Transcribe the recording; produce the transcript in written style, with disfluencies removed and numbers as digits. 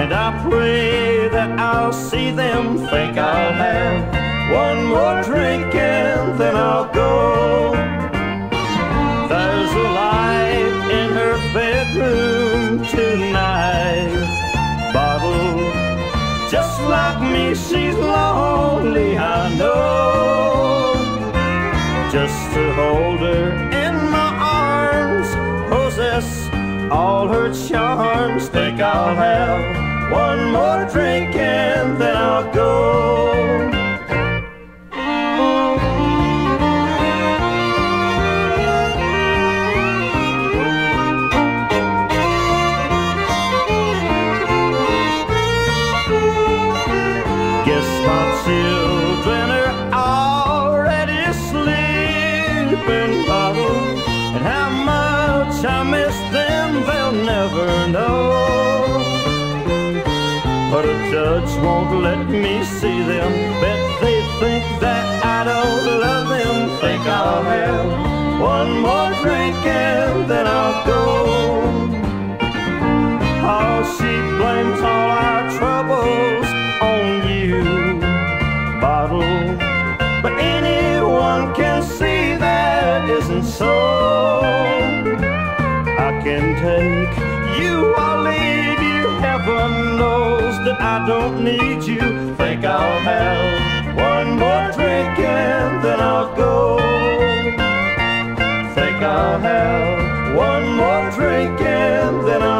and I pray that I'll see them. Think I'll have one more drink and then I'll go. There's a light in her bedroom tonight. Bottle, just like me, she's lonely, I know. Just to hold her in my arms, possess all her charms. Think I'll have one more drink and then I'll go. Guess my children are already sleeping, Bottle, and how much I miss them they'll never know. But a judge won't let me see them. Bet they think that I don't love them. Think I'll have one more drink and then I'll go. Oh, she blames all our troubles on you, Bottle, but anyone can see that isn't so. I can take you or leave you. Heaven knows that I don't need you. Think I'll have one more drink and then I'll go. Think I'll have one more drink and then I'll